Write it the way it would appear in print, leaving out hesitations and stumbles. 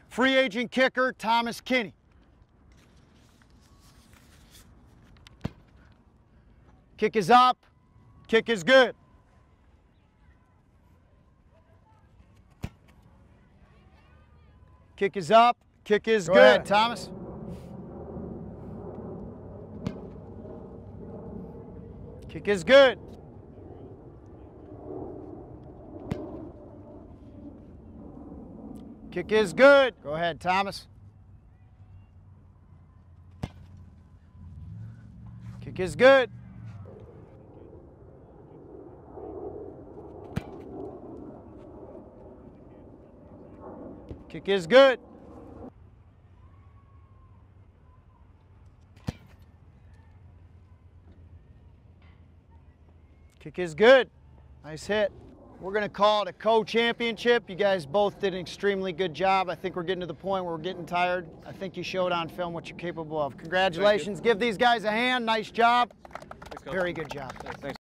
Free agent kicker, Thomas Kinney. Kick is up, kick is good. Kick is up, kick is good, ahead. Thomas. Kick is good. Kick is good. Go ahead, Thomas. Kick is good. Kick is good. Kick is good. Nice hit. We're going to call it a co-championship. You guys both did an extremely good job. I think we're getting to the point where we're getting tired. I think you showed on film what you're capable of. Congratulations. Give these guys a hand. Nice job. Thanks, Coach. Very good job. Thanks.